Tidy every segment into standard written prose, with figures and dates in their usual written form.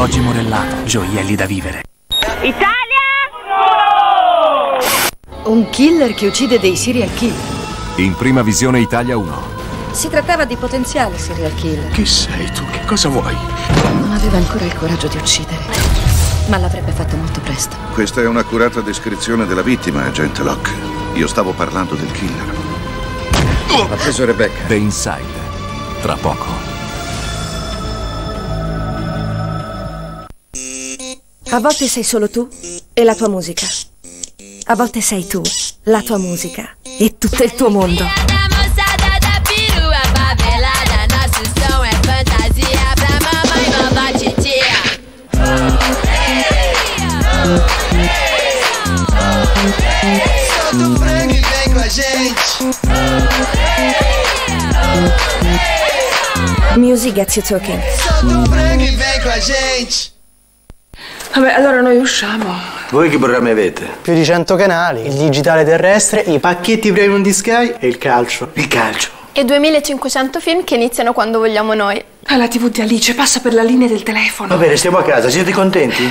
orologi morellato, gioielli da vivere. Italia! Un killer che uccide dei serial killer. In Prima Visione Italia 1. Si trattava di potenziale serial killer. Chi sei tu? Che cosa vuoi? Non aveva ancora il coraggio di uccidere, ma l'avrebbe fatto molto presto. Questa è un'accurata descrizione della vittima, agente Locke. Io stavo parlando del killer. Ha preso Rebecca. The Inside. Tra poco. A volte sei solo tu e la tua musica. A volte sei tu, la tua musica e tutto il tuo mondo. Music gets you talking. Vabbè, allora noi usciamo. Voi che programmi avete? Più di 100 canali, il digitale terrestre, i pacchetti premium di Sky e il calcio. Il calcio. E 2500 film che iniziano quando vogliamo noi. La TV di Alice passa per la linea del telefono. Va bene, stiamo a casa, siete contenti?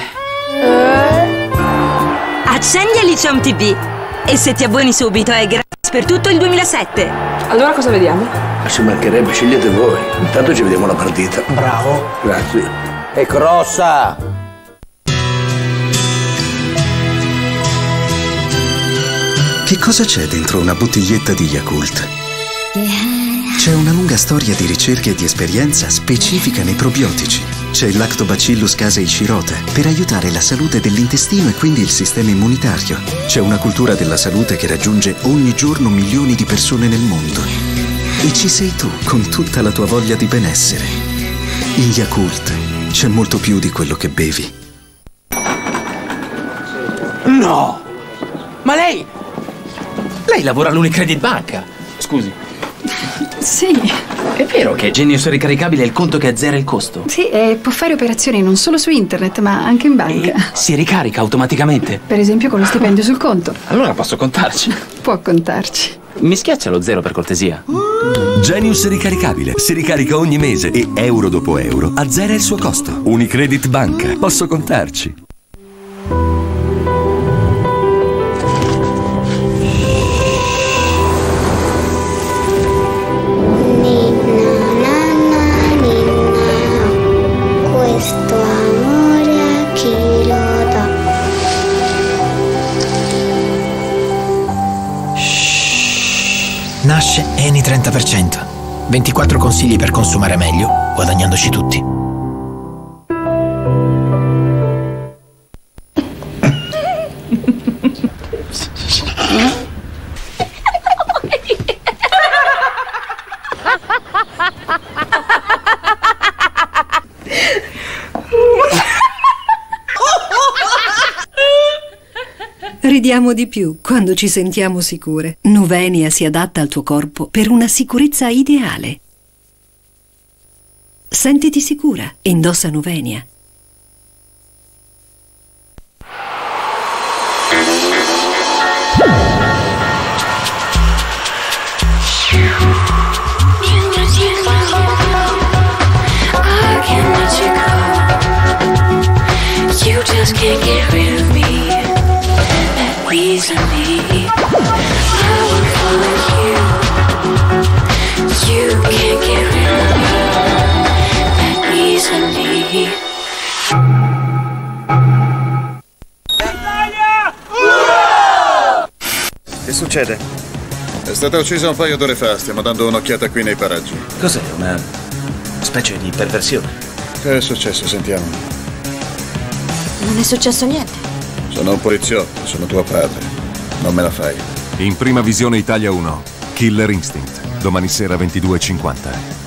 Accendi Alice Home TV e se ti abboni subito è gratis per tutto il 2007. Allora cosa vediamo? Ma ci mancherebbe, scegliete voi. Intanto ci vediamo la partita. Bravo. Grazie. E crossa! Che cosa c'è dentro una bottiglietta di Yakult? C'è una lunga storia di ricerche e di esperienza specifica nei probiotici. C'è il Lactobacillus casei shirota per aiutare la salute dell'intestino e quindi il sistema immunitario. C'è una cultura della salute che raggiunge ogni giorno milioni di persone nel mondo. E ci sei tu con tutta la tua voglia di benessere. In Yakult c'è molto più di quello che bevi. No! Ma lei lavora all'Unicredit Banca. Scusi. Sì. È vero che Genius ricaricabile è il conto che azzera il costo? Sì, e può fare operazioni non solo su internet, ma anche in banca. E si ricarica automaticamente? Per esempio con lo stipendio sul conto. Allora posso contarci? Può contarci. Mi schiaccia lo 0 per cortesia. Genius ricaricabile. Si ricarica ogni mese e euro dopo euro azzera il suo costo. Unicredit Banca. Posso contarci? Nasce Eni 30%. 24 consigli per consumare meglio, guadagnandoci tutti. Ridiamo di più quando ci sentiamo sicure. Nuvenia si adatta al tuo corpo per una sicurezza ideale. Sentiti sicura. Indossa Nuvenia. Easily, I will follow you. You can't get rid of me that easily. Che succede? È stata uccisa un paio d'ore fa, stiamo dando un'occhiata qui nei paraggi. Cos'è? Una specie di perversione? Che è successo? Sentiamo. Non è successo niente. Sono un poliziotto, sono tuo padre. Non me la fai. In Prima Visione Italia 1. Killer Instinct. Domani sera 22:50.